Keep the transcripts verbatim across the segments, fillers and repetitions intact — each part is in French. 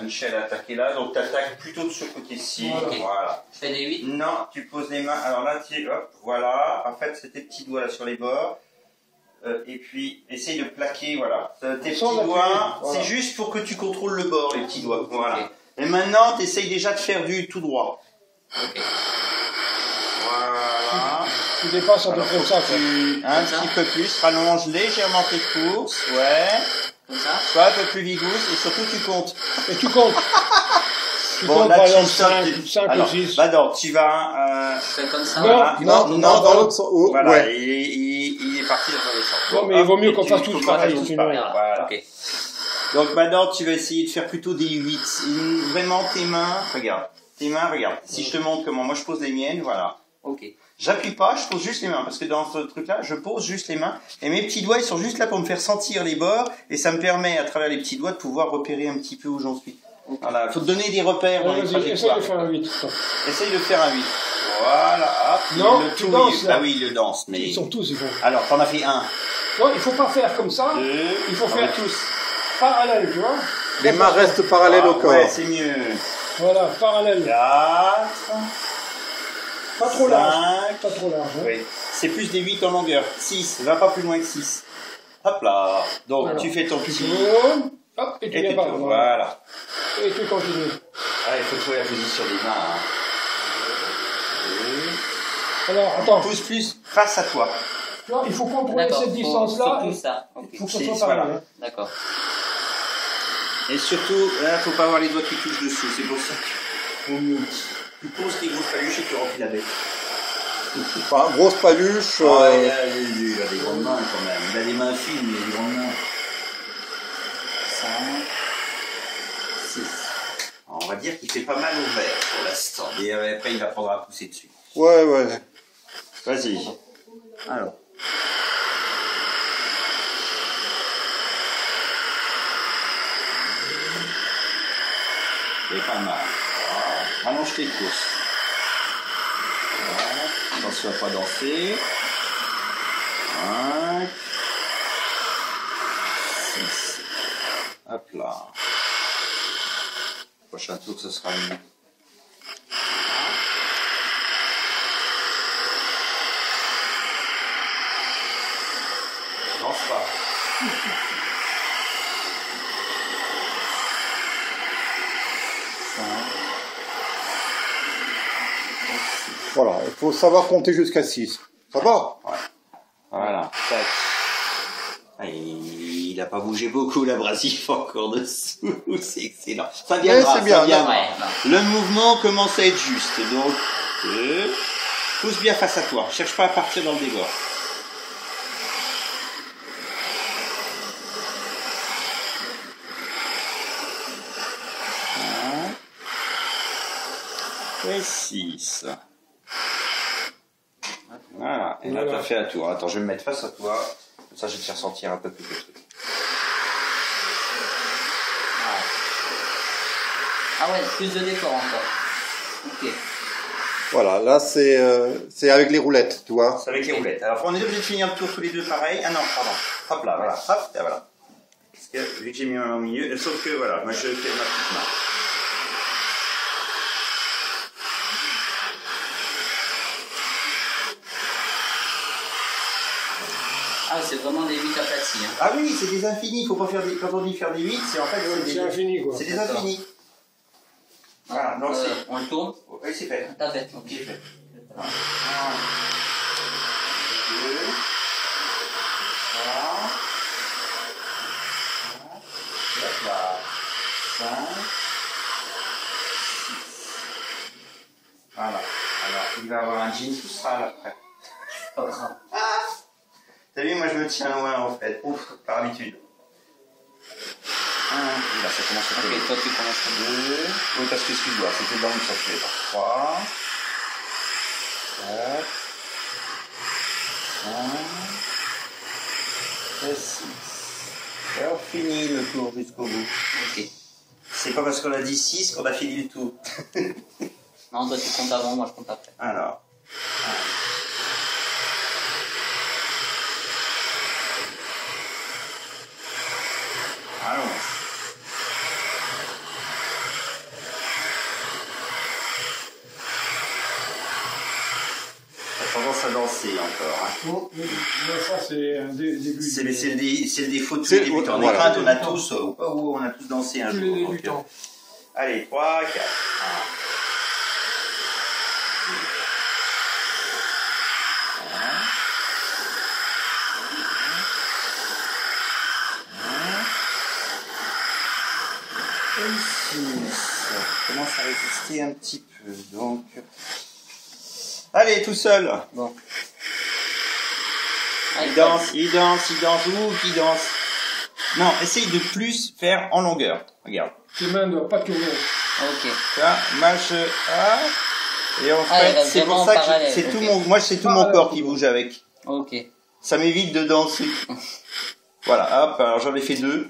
Michel a attaqué là, donc tu attaques plutôt de ce côté-ci. Voilà. Okay. Voilà. Je fais des huit. Non, tu poses les mains. Alors là, tu, hop, voilà. En fait, c'est tes petits doigts là sur les bords. Euh, et puis, essaye de plaquer, voilà. Euh, tes petits doigts, voilà. C'est juste pour que tu contrôles le bord, les petits doigts. Voilà. Okay. Et maintenant, tu essayes déjà de faire du tout droit. Ok. Voilà. Tu dépasses à peu près ça. Tu, un ça. petit peu plus, rallonge légèrement tes courses, ouais. Comme ça. Sois un peu plus vigousse et surtout tu comptes. Et tu comptes. Tu Bon, comptes là, par tu exemple cinq alors, ou six. bah non, tu vas... Euh, Je fais comme ça. Non, voilà. non, non, non, dans l'autre sens. Oh, voilà, ouais. il, il, il est parti dans le sens. Non, mais il vaut mieux qu'on fasse tous pareil. Voilà. Voilà. Okay. Donc maintenant, tu vas essayer de faire plutôt des huit. Vraiment, tes mains, regarde. Tes mains, regarde. Si je te montre comment moi je pose les miennes, voilà. Ok. J'appuie pas, je pose juste les mains. Parce que dans ce truc-là, je pose juste les mains. Et mes petits doigts, ils sont juste là pour me faire sentir les bords. Et ça me permet, à travers les petits doigts, de pouvoir repérer un petit peu où j'en suis. Okay. Voilà. Faut te donner des repères dans ouais, les trajectoires. Essaye de faire un huit. Essaye de faire un huit. Voilà. Hop. Non, le tu tout, danses, il... là. Ah oui, il le danse. Mais... Ils sont tous, ils font. Alors, t'en as fait un. Non, il faut pas faire comme ça. Deux. Il faut t'en faire tous. Parallèle, tu vois. Les mains restent parallèles Ah, au corps. Ouais, c'est mieux. Voilà, parallèle. Quatre. Pas trop large. Pas trop large. Hein. Oui. C'est plus des huit en longueur. six. Va pas plus loin que six. Hop là. Donc, alors, tu fais ton petit. Hop, et tu et viens par là. Voilà. Et tu continues. Ah, il faut trouver la position des mains. Hein. Alors, attends. Pousse plus face à toi. Non, il faut contrôler cette distance-là. Il faut ça. Il faut que ça soit pareil. Voilà. D'accord. Et surtout, là, faut pas avoir les doigts qui touchent dessous. C'est pour ça que tu poses tes grosses paluches et tu remplis la bête. Enfin, grosse paluche. Oh, euh... il, a, il a des grandes mains quand même. Il a des mains fines, mais il a des grandes mains. cinq, six. On va dire qu'il fait pas mal au vert pour l'instant. Et après, il apprendra à pousser dessus. Ouais, ouais. Vas-y. Alors. C'est pas mal. Voilà. Allonge tes courses. Voilà. Attention à ne pas danser. cinq. six. Hop là. Prochain tour, ce sera mieux. Danse pas. Voilà, il faut savoir compter jusqu'à six. Ça va? Ouais. Voilà. Tac. Ah, il n'a pas bougé beaucoup, l'abrasif encore dessous. C'est excellent. Ça viendra, c'est bien, ça viendra. Ouais, Le mouvement commence à être juste. Donc, euh, pousse bien face à toi. Cherche pas à partir dans le débord. Et six. Voilà, et là tu as fait un tour. Attends, je vais me mettre face à toi, comme ça je vais te faire sentir un peu plus le truc. Ah ouais, plus de décor encore. Ok. Voilà, là c'est euh, c'est avec les roulettes, tu vois. C'est avec les roulettes. Alors on est obligé de finir le tour tous les deux pareil. Ah non, pardon. Hop là, voilà. Hop, et voilà. Parce que vu que j'ai mis un au milieu, sauf que voilà, moi je fais ma petite main. Ah, c'est vraiment des huit aplatis. Hein. Ah oui, c'est des infinis. Faut pas faire des... Quand on dit faire des huit, c'est en fait c'est des... infini quoi. C'est des infinis. Voilà, donc euh, c'est... On le tourne. Oui, c'est fait. T'as fait. Ok. C'est fait. Voilà. Deux. Trois. Hop là. Cinq. Six. Voilà. Alors, il va avoir un jean tout sale après. Pas grave. T'as vu, moi je me tiens loin en fait, ouf, par habitude. Un, là ça commence à Ok, toi tu commences à deux. Oui, parce que excuse-moi, c'était dans le sens que je pas. Trois. Quatre. Cinq. Et six. Et on finit le tour jusqu'au bout. Ok. C'est pas parce qu'on a dit six qu'on a fini le tour. Non, toi tu comptes avant, moi je compte après. Alors. Un. Allons. à danser encore. Hein. Bon, mais ça, c'est un dé- début. C'est de- le, c'est le dé- c'est le défaut de tous C'est- les débutants. En voilà. écrate, on a tous, euh, oh, oh, on a tous dansé un tous jour. les donc, débutants. euh, allez, trois, quatre. Ça commence à résister un petit peu, donc... Allez, tout seul. Bon. Il danse, il danse, il danse, ouh, qui danse. Non, essaye de plus faire en longueur. Regarde. Tes mains ne doivent pas tourner. Ok. Ça, marche, ah. Et en Ah, il fait, reste c'est pour vraiment ça que parallèle, c'est tout ok. mon, moi c'est tout mon corps qui bouge avec. Ok. Ça m'évite de danser. Voilà, hop, alors j'en ai fait deux.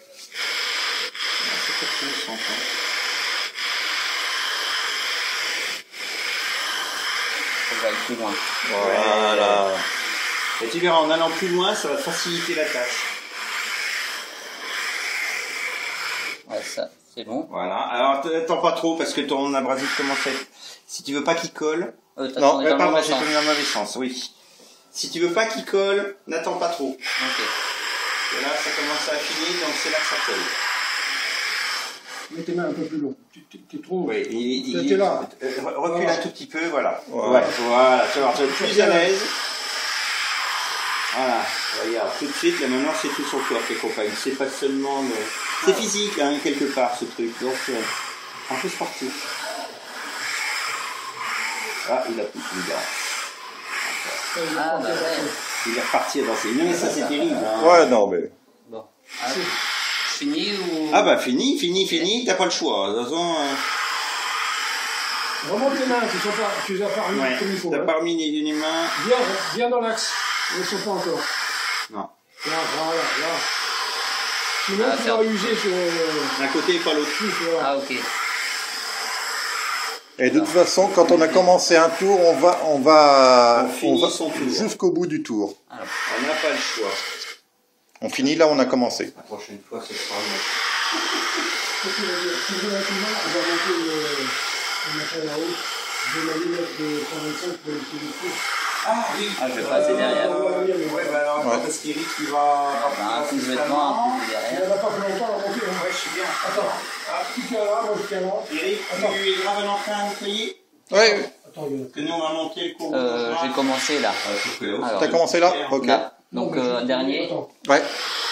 On va aller plus loin. Voilà. Et tu verras, en allant plus loin, ça va faciliter la tâche. Ouais, ça, c'est bon. Voilà. Alors, t'attends pas trop parce que ton abrasif commence à être... Si tu veux pas qu'il colle... Euh, t'as Non, tourné euh, dans le pardon, mauvais j'ai sens. tourné dans le mauvais sens, oui. Si tu veux pas qu'il colle, n'attends pas trop. Ok. Et là, ça commence à affiner, donc c'est là que ça colle. Mets tes mains un peu plus long. Tu t'es- t'es trop. Oui, il, T'es il, là. euh, recule Voilà. un tout petit peu, voilà. Voilà. Ouais, voilà, tu vas voir, tu vas être plus à l'aise. Voilà, regarde, tout de suite, là maintenant, c'est tout son corps qui accompagne. C'est pas seulement... le- C'est physique, hein, quelque part, ce truc. Donc, euh, un peu sportif. Ah, il a plus de danse. Ah, bah ouais. Il est reparti à danser. Non, mais ça, c'est terrible. Hein. Ouais, non, mais. Bon. Ah, je finis ou... Ah bah fini, fini, fini, t'as pas le choix. De toute façon, euh, Remonte tes mains, tu ne pas, tu les as pas remis ouais, comme il faut. t'as hein. pas remis ni d'une main. Viens, viens dans l'axe. Ils ne sont pas encore. Non. Là, voilà, là. Sinon, Ah, tu faire- vas user sur le D'un côté et pas l'autre. plus. Voilà. Ah, ok. Et de toute façon, quand on a commencé un tour, on va, on va, On finit va son tour. jusqu'au bout du tour. Alors, On n'a pas le choix. On finit là où on a commencé. La prochaine fois, ce sera bon. Qu'est-ce que tu vas dire? Si je vais maintenant, on va monter le, le machin là-haut. Je vais m'aller mettre de cent vingt-cinq pour le plus. Ah oui. Ah, je vais passer derrière. Euh, ouais, bah alors, Ouais. parce qu'Eric, il va... bah, un coup de vêtement, un coup de Il derrière. n'y en a pas plus longtemps à monter. Hein. Ouais, je suis bien. Attends, ah, tu tiens là, moi je tiens là. Eric, Attends. tu es grave en train de nettoyer Ouais. Attends, il y en a. que nous, on va monter le cours. Euh, j'ai commencé là. Alors, T'as commencé là? Ok. là. Donc, Non, mais euh, je- dernier. Attends, Ouais.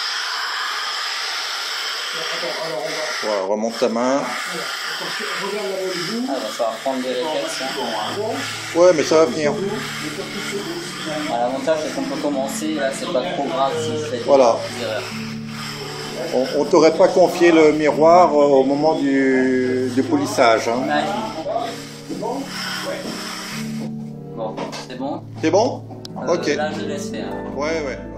attends, alors on va. Voilà, remonte ta main. Voilà. Attends, je- regarde là-bas le bout. Ah, il va falloir prendre des réflexes. Hein. Bon, Ouais, mais ça va venir. Ah, L'avantage, c'est qu'on peut commencer. Là, c'est pas trop grave si je fais des Voilà. des erreurs. On, on t'aurait pas confié le miroir euh, au moment du, du polissage. Hein. Ouais. Bon, c'est bon. C'est bon? Euh, Ok. Là, je laisse faire. Ouais, ouais.